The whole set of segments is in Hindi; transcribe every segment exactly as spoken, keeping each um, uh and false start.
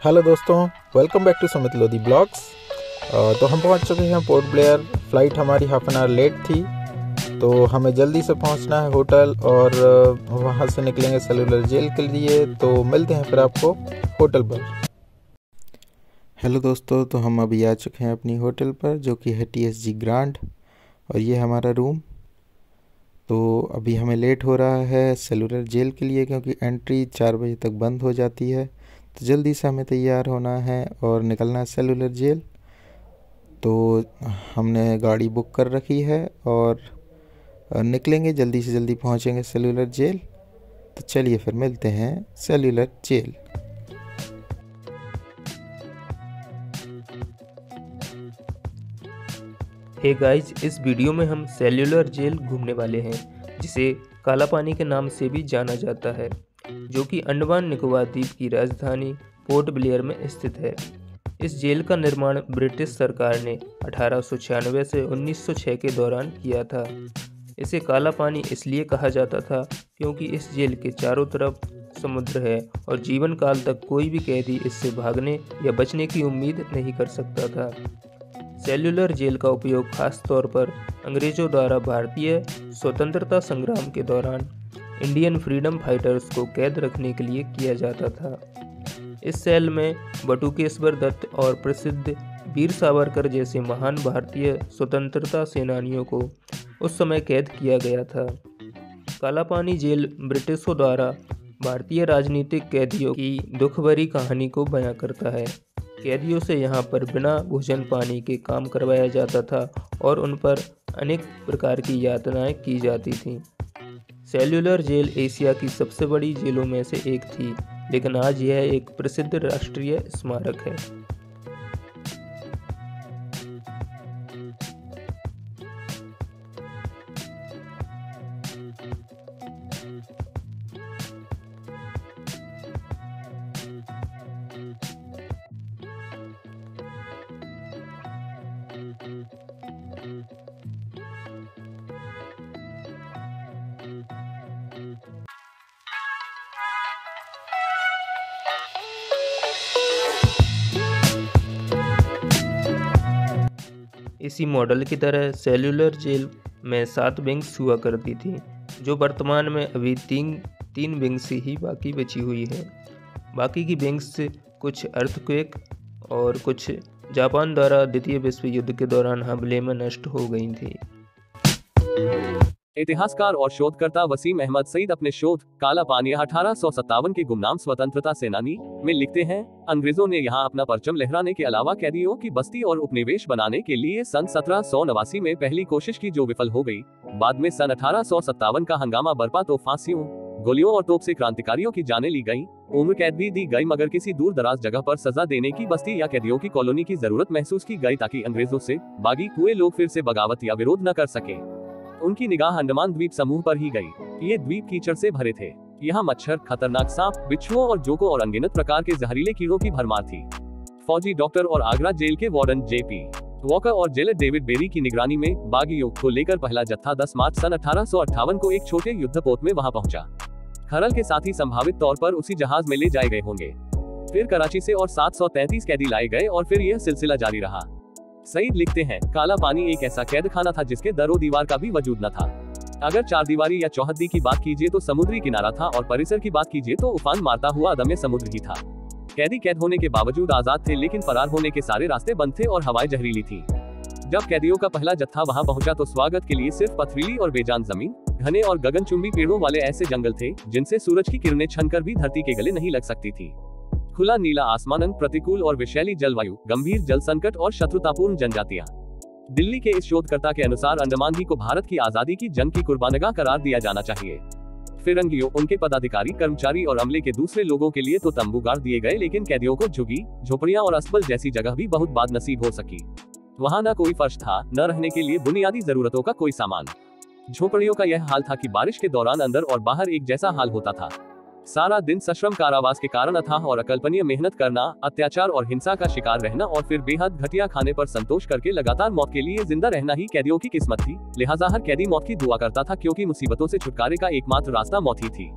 हेलो दोस्तों, welcome back to Sumit Lodhi vlogs. तो हम पहुंच चुके हैं पोर्ट ब्लेयर। फ़्लाइट हमारी हाफ एन आवर लेट थी, तो हमें जल्दी से पहुंचना है होटल और वहां से निकलेंगे सेलुलर जेल के लिए। तो मिलते हैं फिर आपको होटल पर। हेलो दोस्तों, तो हम अभी आ चुके हैं अपनी होटल पर, जो कि है टी एस जी ग्रांड, और ये हमारा रूम। तो अभी हमें लेट हो रहा है सेलुलर जेल के लिए, क्योंकि एंट्री चार बजे तक बंद हो जाती है। तो जल्दी से हमें तैयार होना है और निकलना है सेलुलर जेल। तो हमने गाड़ी बुक कर रखी है और निकलेंगे, जल्दी से जल्दी पहुंचेंगे सेलुलर जेल। तो चलिए फिर मिलते हैं सेलुलर जेल। हे गाइज, इस वीडियो में हम सेल्यूलर जेल घूमने वाले हैं, जिसे काला पानी के नाम से भी जाना जाता है, जो कि अंडमान निकोबार द्वीप की राजधानी पोर्ट ब्लेयर में स्थित है। इस जेल का निर्माण ब्रिटिश सरकार ने अठारह सौ छियानवे से उन्नीस सौ छह के दौरान किया था। इसे काला पानी इसलिए कहा जाता था क्योंकि इस जेल के चारों तरफ समुद्र है और जीवन काल तक कोई भी कैदी इससे भागने या बचने की उम्मीद नहीं कर सकता था। सेल्यूलर जेल का उपयोग खास तौर पर अंग्रेजों द्वारा भारतीय स्वतंत्रता संग्राम के दौरान इंडियन फ्रीडम फाइटर्स को कैद रखने के लिए किया जाता था। इस सेल में बटुकेश्वर दत्त और प्रसिद्ध वीर सावरकर जैसे महान भारतीय स्वतंत्रता सेनानियों को उस समय कैद किया गया था। काला पानी जेल ब्रिटिशों द्वारा भारतीय राजनीतिक कैदियों की दुख भरी कहानी को बयां करता है। कैदियों से यहाँ पर बिना भोजन पानी के काम करवाया जाता था और उन पर अनेक प्रकार की यातनाएं की जाती थीं। सेल्यूलर जेल एशिया की सबसे बड़ी जेलों में से एक थी, लेकिन आज यह एक प्रसिद्ध राष्ट्रीय स्मारक है। इसी मॉडल की तरह सेल्यूलर जेल में सात विंग्स हुआ करती थी, जो वर्तमान में अभी तीन तीन विंग्स ही बाकी बची हुई है। बाकी की विंग्स कुछ अर्थक्वेक और कुछ जापान द्वारा द्वितीय विश्व युद्ध के दौरान हमले में नष्ट हो गई थी। इतिहासकार और शोधकर्ता वसीम अहमद सईद अपने शोध काला पानी अठारह सौ सत्तावन के गुमनाम स्वतंत्रता सेनानी में लिखते हैं, अंग्रेजों ने यहाँ अपना परचम लहराने के अलावा कैदियों की बस्ती और उपनिवेश बनाने के लिए सन सत्रह सौ नवासी में पहली कोशिश की, जो विफल हो गई। बाद में सन अठारह सौ सत्तावन का हंगामा बरपा तो फांसियों, गोलियों और तोप से क्रांतिकारियों की जानें ली गई, उम्र कैद भी दी गई, मगर किसी दूर दराज जगह पर सजा देने की बस्ती या कैदियों की कॉलोनी की जरूरत महसूस की गई, ताकि अंग्रेजों से बागी हुए लोग फिर से बगावत या विरोध न कर सके। उनकी निगाह अंडमान द्वीप समूह पर ही गई। ये द्वीप कीचड़ से भरे थे। यहाँ मच्छर, खतरनाक सांप, बिच्छुओं और जोकों और अनगिनत प्रकार के जहरीले कीड़ों की भरमार थी। फौजी डॉक्टर और आगरा जेल के वार्डन जे पी वॉकर और जेलर डेविड बेरी की निगरानी में बागियों को लेकर पहला जत्था दस मार्च सन अठारह सौ अट्ठावन को एक छोटे युद्धपोत में वहां पहुंचा। खरल के साथ ही संभावित तौर पर उसी जहाज में ले जाए गए होंगे। फिर कराची से और सात सौ तैंतीस कैदी लाए गए और फिर यह सिलसिला जारी रहा। सईद लिखते हैं, काला पानी एक ऐसा कैद खाना था जिसके दरो दीवार का भी वजूद न था। अगर चार दीवारी या चौहद्दी की बात कीजिए तो समुद्री किनारा था, और परिसर की बात कीजिए तो उफान मारता हुआ अदम्य समुद्र ही था। कैदी कैद होने के बावजूद आजाद थे, लेकिन फरार होने के सारे रास्ते बंद थे और हवाएं जहरीली थी। जब कैदियों का पहला जत्था वहां पहुंचा तो स्वागत के लिए सिर्फ पथरीली और बेजान जमीन, घने और गगनचुंबी पेड़ों वाले ऐसे जंगल थे जिनसे सूरज की किरणें छनकर भी धरती के गले नहीं लग सकती थी। खुला नीला आसमान, प्रतिकूल और विषैली जलवायु, गंभीर जल संकट और शत्रुतापूर्ण जनजातियां। दिल्ली के इस शोधकर्ता के अनुसार अंडमान द्वीप को भारत की आजादी की जंग की कुर्बानगाह करार दिया जाना चाहिए। फिरंगियों, उनके पदाधिकारी, कर्मचारी और अमले के दूसरे लोगों के लिए तो तंबू गाड़ दिए गए, लेकिन कैदियों को झुग्गी, झोपड़ियां और अस्तबल जैसी जगह भी बहुत बाद नसीब हो सकी। वहां न कोई फर्श था, न रहने के लिए बुनियादी जरूरतों का कोई सामान। झोपड़ियों का यह हाल था कि बारिश के दौरान अंदर और बाहर एक जैसा हाल होता था। सारा दिन सश्रम कारावास के कारण अथाह और अकल्पनीय मेहनत करना, अत्याचार और हिंसा का शिकार रहना और फिर बेहद घटिया खाने पर संतोष करके लगातार मौत के लिए जिंदा रहना ही कैदियों की किस्मत थी। लिहाजा हर कैदी मौत की दुआ करता था, क्योंकि मुसीबतों से छुटकारे का एकमात्र रास्ता मौत ही थी।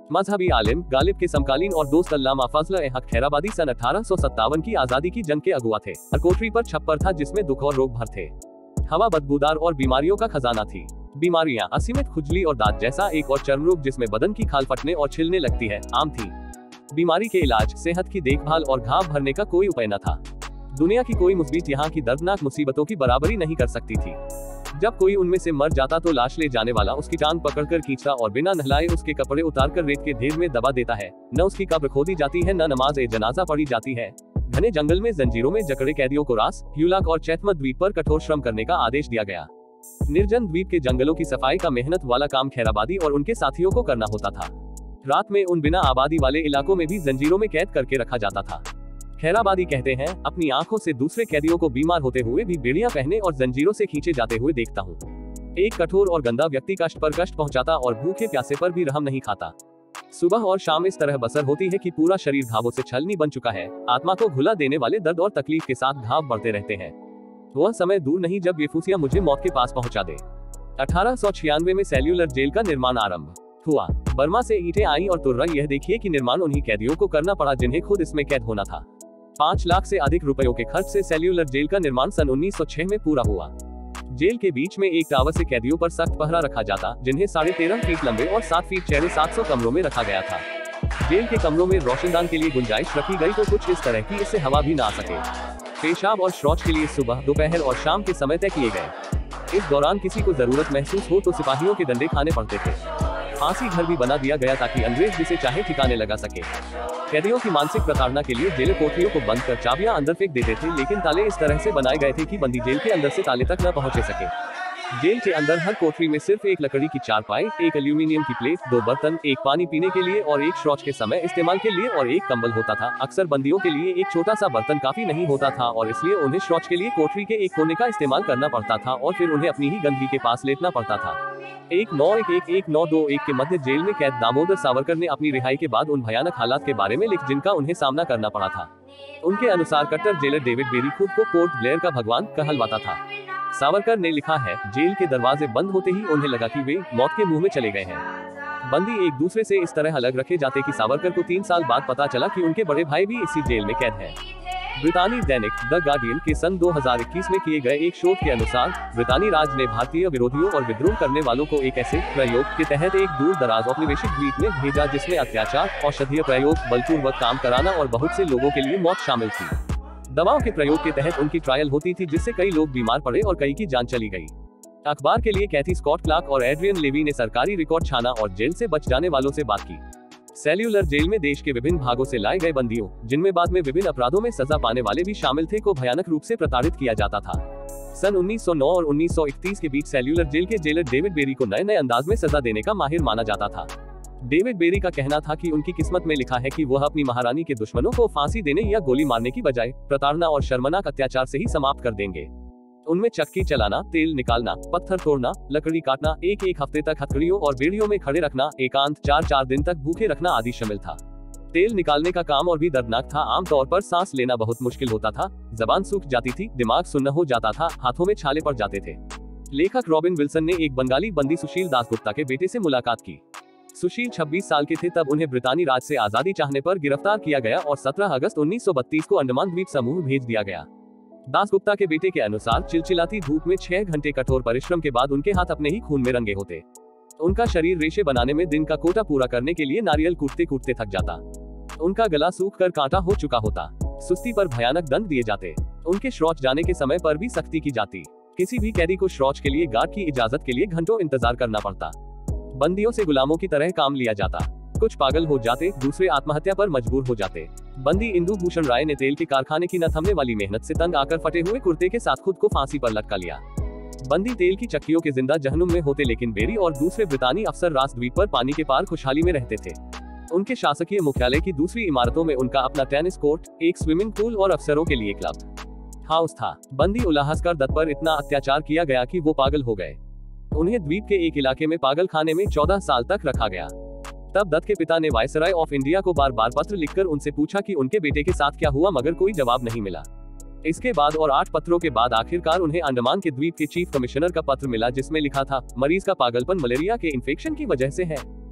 मजहबी आलिम, गालिब के समकालीन और दोस्त अल्लामा फजल हक खैराबादी सन अठारह सौ सत्तावन की आजादी की जंग के अगुआ थे। हर कोठरी पर छप्पर था जिसमें दुख और रोग भर थे। हवा बदबूदार और बीमारियों का खजाना थी। बीमारियां असीमित खुजली और दांत जैसा एक और चर्म रोग जिसमें बदन की खाल फटने और छिलने लगती है आम थी। बीमारी के इलाज, सेहत की देखभाल और घाव भरने का कोई उपाय न था। दुनिया की कोई मुसीबत यहाँ की दर्दनाक मुसीबतों की बराबरी नहीं कर सकती थी। जब कोई उनमें से मर जाता तो लाश ले जाने वाला उसकी टांग पकड़कर खींचता और बिना नहलाए उसके कपड़े उतारकर रेत के ढेर में दबा देता है। न उसकी कब्र खोदी जाती है, न नमाज ए जनाजा पढ़ी जाती है। घने जंगल में जंजीरों में जकड़े कैदियों को रास, ह्यूलाक और चैथमत द्वीप पर कठोर श्रम करने का आदेश दिया गया। निर्जन द्वीप के जंगलों की सफाई का मेहनत वाला काम खैराबादी और उनके साथियों को करना होता था। रात में उन बिना आबादी वाले इलाकों में भी जंजीरों में कैद करके रखा जाता था। खैराबादी कहते हैं, अपनी आंखों से दूसरे कैदियों को बीमार होते हुए भी बेड़ियां पहने और जंजीरों से खींचे जाते हुए देखता हूँ। एक कठोर और गंदा व्यक्ति कष्ट पर कष्ट पहुंचाता और भूखे प्यासे पर भी रहम नहीं खाता। सुबह और शाम इस तरह बसर होती है कि पूरा शरीर घावों से छलनी बन चुका है। आत्मा को घुला देने वाले दर्द और तकलीफ के साथ घाव बढ़ते रहते हैं। वह समय दूर नहीं जब ये फूसिया मुझे मौत के पास पहुंचा दे। अठारह सौ छियानवे में सेल्यूलर जेल का निर्माण आरंभ हुआ। बर्मा से ईंटें आई और तुर्रा यह देखिए कि निर्माण उन्हीं कैदियों को करना पड़ा जिन्हें खुद इसमें कैद होना था। पाँच लाख से अधिक रुपयों के खर्च से सेल्यूलर जेल का निर्माण सन उन्नीस सौ छह में पूरा हुआ। जेल के बीच में एक टावर से कैदियों पर सख्त पहरा रखा जाता, जिन्हें साढ़े तेरह फीट लंबे और सात फीट चौड़े सात सौ कमरों में रखा गया था। जेल के कमरों में रोशनदान के लिए गुंजाइश रखी गई तो कुछ इस तरह की इससे हवा भी ना आ सके। पेशाब और शौच के लिए सुबह, दोपहर और शाम के समय तय किए गए। इस दौरान किसी को जरूरत महसूस हो तो सिपाहियों के डंडे खाने पड़ते थे। फांसी घर भी बना दिया गया ताकि अंग्रेज जिसे चाहे ठिकाने लगा सके। कैदियों की मानसिक प्रताड़ना के लिए जेल कोठरियों को बंद कर चाबियां अंदर फेंक देते थे, लेकिन ताले इस तरह से बनाए गए थे कि बंदी जेल के अंदर से ताले तक न पहुंचे सके। जेल के अंदर हर कोठरी में सिर्फ एक लकड़ी की चारपाई, एक एल्यूमिनियम की प्लेट, दो बर्तन, एक पानी पीने के लिए और एक शौच के समय इस्तेमाल के लिए और एक कंबल होता था। अक्सर बंदियों के लिए एक छोटा सा बर्तन काफी नहीं होता था और इसलिए उन्हें शौच के लिए कोठरी के एक कोने का इस्तेमाल करना पड़ता था और फिर उन्हें अपनी ही गंदगी के पास लेटना पड़ता था। एक नौ एक एक एक नौ दो एक के मध्य जेल में कैद दामोदर सावरकर ने अपनी रिहाई के बाद उन भयानक हालात के बारे में लिख जिनका उन्हें सामना करना पड़ा था। उनके अनुसार कट्टर जेलर डेविड बेरी खुद को पोर्ट ब्लेयर का भगवान कहलवाता था। सावरकर ने लिखा है, जेल के दरवाजे बंद होते ही उन्हें लगा कि वे मौत के मुंह में चले गए हैं। बंदी एक दूसरे से इस तरह अलग रखे जाते कि सावरकर को तीन साल बाद पता चला कि उनके बड़े भाई भी इसी जेल में कैद हैं। ब्रितानी दैनिक द गार्डियन के सन दो हज़ार इक्कीस में किए गए एक शोध के अनुसार ब्रितानी राज ने भारतीय विरोधियों और विद्रोह करने वालों को एक ऐसे प्रयोग के तहत एक दूर दराज औपनिवेशिक द्वीप में भेजा जिसमें अत्याचार, औषधीय प्रयोग, बलपूर्वक काम कराना और बहुत से लोगों के लिए मौत शामिल थी। दवाओं के प्रयोग के तहत उनकी ट्रायल होती थी जिससे कई लोग बीमार पड़े और कई की जान चली गई। अखबार के लिए कैथी स्कॉट क्लार्क और एड्रियन लेवी ने सरकारी रिकॉर्ड छाना और जेल से बच जाने वालों से बात की। सेल्यूलर जेल में देश के विभिन्न भागों से लाए गए बंदियों, जिनमें बाद में विभिन्न अपराधों में सजा पाने वाले भी शामिल थे, को भयानक रूप से प्रताड़ित किया जाता था। सन उन्नीस सौ नौ और उन्नीस सौ इकतीस के बीच सेल्यूलर जेल के जेलर डेविड बेरी को नए नए अंदाज में सजा देने का माहिर माना जाता था। डेविड बेरी का कहना था कि उनकी किस्मत में लिखा है कि वह अपनी महारानी के दुश्मनों को फांसी देने या गोली मारने की बजाय प्रताड़ना और शर्मनाक अत्याचार से ही समाप्त कर देंगे। उनमें चक्की चलाना, तेल निकालना, पत्थर तोड़ना, लकड़ी काटना, एक एक हफ्ते तक हथकड़ियों और बेड़ियों में खड़े रखना, एकांत, चार चार दिन तक भूखे रखना आदि शामिल था। तेल निकालने का काम और भी दर्दनाक था। आमतौर पर सांस लेना बहुत मुश्किल होता था, जबान सूख जाती थी, दिमाग सुन्न हो जाता था, हाथों में छाले पड़ जाते थे। लेखक रॉबिन विल्सन ने एक बंगाली बंदी सुशील दासगुप्ता के बेटे से मुलाकात की। सुशील छब्बीस साल के थे तब उन्हें ब्रितानी राज से आजादी चाहने पर गिरफ्तार किया गया और सत्रह अगस्त उन्नीस सौ बत्तीस को अंडमान द्वीप समूह भेज दिया गया। दासगुप्ता के बेटे के अनुसार चिलचिलाती धूप में छह घंटे कठोर परिश्रम के बाद उनके हाथ अपने ही खून में रंगे होते। उनका शरीर रेशे बनाने में दिन का कोटा पूरा करने के लिए नारियल कूटते कूटते थक जाता। उनका गला सूख कर कांटा हो चुका होता। सुस्ती पर भयानक दंड दिए जाते। उनके शौच जाने के समय पर भी सख्ती की जाती। किसी भी कैदी को शौच के लिए गार्ड की इजाजत के लिए घंटों इंतजार करना पड़ता। बंदियों से गुलामों की तरह काम लिया जाता। कुछ पागल हो जाते, दूसरे आत्महत्या पर मजबूर हो जाते। बंदी इंदु भूषण राय ने तेल के कारखाने की न थमने वाली मेहनत से तंग आकर फटे हुए कुर्ते के साथ खुद को फांसी पर लटका लिया। बंदी तेल की चक्कियों के जिंदा जहन्नुम में होते, लेकिन बेरी और दूसरे ब्रितानी अफसर रास द्वीप पर पानी के पार खुशहाली में रहते थे। उनके शासकीय मुख्यालय की दूसरी इमारतों में उनका अपना टेनिस कोर्ट, एक स्विमिंग पूल और अफसरों के लिए क्लब हाउस था। बंदी उल्लासकर दत्त पर इतना अत्याचार किया गया कि वो पागल हो गए। उन्हें द्वीप के एक इलाके में पागल खाने में चौदह साल तक रखा गया। तब दत्त के पिता ने वायसराय ऑफ इंडिया को बार बार पत्र लिखकर उनसे पूछा कि उनके बेटे के साथ क्या हुआ, मगर कोई जवाब नहीं मिला। इसके बाद और आठ पत्रों के बाद आखिरकार उन्हें अंडमान के द्वीप के चीफ कमिश्नर का पत्र मिला, जिसमें लिखा था, मरीज का पागलपन मलेरिया के इन्फेक्शन की वजह से है।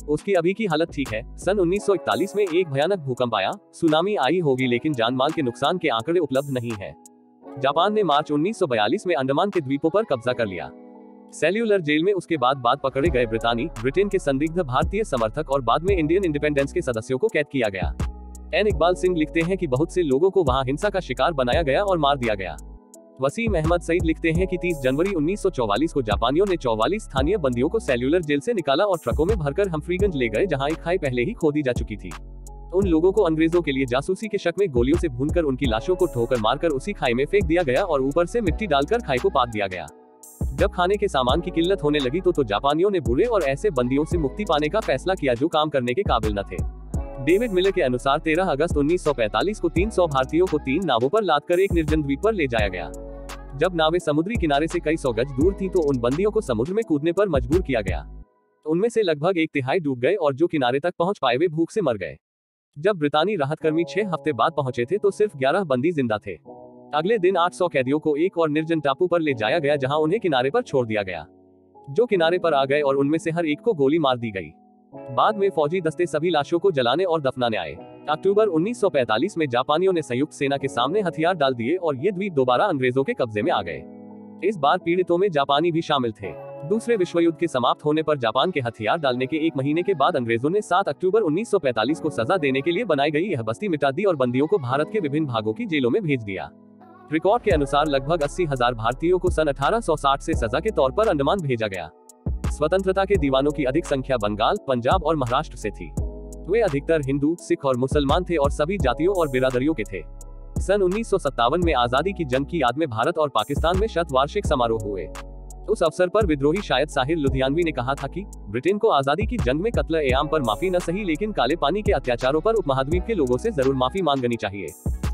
उसकी अभी की हालत ठीक है। सन उन्नीस सौ इकतालीस में एक भयानक भूकंप आया, सुनामी आई होगी लेकिन जान माल के नुकसान के आंकड़े उपलब्ध नहीं है। जापान ने मार्च उन्नीस सौ बयालीस में अंडमान के द्वीपों पर कब्जा कर लिया। सेल्यूलर जेल में उसके बाद बाद पकड़े गए ब्रितानी, ब्रिटेन के संदिग्ध भारतीय समर्थक और बाद में इंडियन इंडिपेंडेंस के सदस्यों को कैद किया गया। एन इकबाल सिंह लिखते हैं कि बहुत से लोगों को वहां हिंसा का शिकार बनाया गया और मार दिया गया। वसीम अहमद सईद लिखते हैं कि तीस जनवरी उन्नीस सौ चौवालीस को जापानियों ने चौवालीस स्थानीय बंदियों को सेल्यूलर जेल से निकाला और ट्रकों में भरकर हम्फ्रीगंज ले गए, जहां एक खाई पहले ही खोदी जा चुकी थी। उन लोगों को अंग्रेजों के लिए जासूसी के शक में गोलियों से भूनकर उनकी लाशों को ठोकर मारकर उसी खाई में फेंक दिया गया और ऊपर से मिट्टी डालकर खाई को पाट दिया गया। जब खाने के सामान की किल्लत होने लगी तो, तो जापानियों ने बुरे और ऐसे बंदियों से मुक्ति पाने का फैसला किया जो काम करने के काबिल न थे। डेविड मिलर के अनुसार तेरह अगस्त उन्नीस सौ पैंतालीस को तीन सौ भारतीयों को तीन नावों पर लादकर एक निर्जन द्वीप पर ले जाया गया। जब नावें समुद्री किनारे से कई सौ गज दूर थीं तो उन बंदियों को समुद्र में कूदने पर मजबूर किया गया। उनमें से लगभग एक तिहाई डूब गए और जो किनारे तक पहुंच पाए वे भूख से मर गए। जब ब्रितानी राहतकर्मी छह हफ्ते बाद पहुंचे थे तो सिर्फ ग्यारह बंदी जिंदा थे। अगले दिन आठ सौ कैदियों को एक और निर्जन टापू पर ले जाया गया, जहां उन्हें किनारे पर छोड़ दिया गया। जो किनारे पर आ गए और उनमें से हर एक को गोली मार दी गई। बाद में फौजी दस्ते सभी लाशों को जलाने और दफनाने आए। अक्टूबर उन्नीस सौ पैंतालीस में जापानियों ने संयुक्त सेना के सामने हथियार डाल दिए और ये द्वीप दोबारा अंग्रेजों के कब्जे में आ गए। इस बार पीड़ितों में जापानी भी शामिल थे। दूसरे विश्व युद्ध के समाप्त होने पर जापान के हथियार डालने के एक महीने के बाद अंग्रेजों ने सात अक्टूबर उन्नीस सौ पैंतालीस को सजा देने के लिए बनाई गई यह बस्ती मिटा दी और बंदियों को भारत के विभिन्न भागों की जेलों में भेज दिया। रिकॉर्ड के अनुसार लगभग अस्सी हजार भारतीयों को सन अठारह सौ साठ से सजा के तौर पर अंडमान भेजा गया। स्वतंत्रता के दीवानों की अधिक संख्या बंगाल, पंजाब और महाराष्ट्र से थी। वे अधिकतर हिंदू, सिख और मुसलमान थे और सभी जातियों और बिरादरियों के थे। सन उन्नीस सौ सत्तावन में आजादी की जंग की याद में भारत और पाकिस्तान में शतवार्षिक समारोह हुए। उस अवसर पर विद्रोही शायद साहिर लुधियानवी ने कहा था कि ब्रिटेन को आजादी की जंग में कत्ल ए आम पर माफी न सही लेकिन काले पानी के अत्याचारों पर उपमहाद्वीप के लोगों से जरूर माफी मांगनी चाहिए।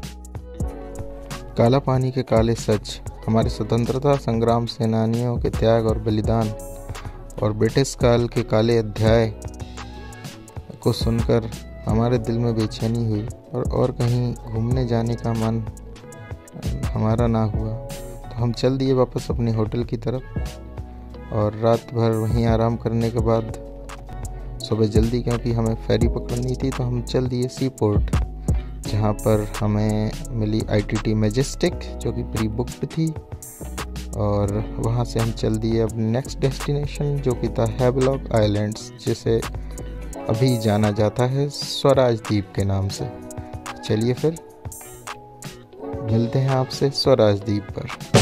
काला पानी के काले सच हमारे स्वतंत्रता संग्राम सेनानियों के त्याग और बलिदान और ब्रिटिश काल के काले अध्याय को सुनकर हमारे दिल में बेचैनी हुई और और कहीं घूमने जाने का मन हमारा ना हुआ, तो हम चल दिए वापस अपने होटल की तरफ और रात भर वहीं आराम करने के बाद सुबह जल्दी, क्योंकि हमें फेरी पकड़नी थी, तो हम चल दिए सी पोर्ट, जहाँ पर हमें मिली आईटीटी मैजेस्टिक जो कि प्री बुक्ड थी और वहाँ से हम चल दिए अपने नेक्स्ट डेस्टिनेशन जो कि था हैवलॉक आइलैंड्स, जिसे अभी जाना जाता है स्वराज द्वीप के नाम से। चलिए फिर मिलते हैं आपसे स्वराज द्वीप पर।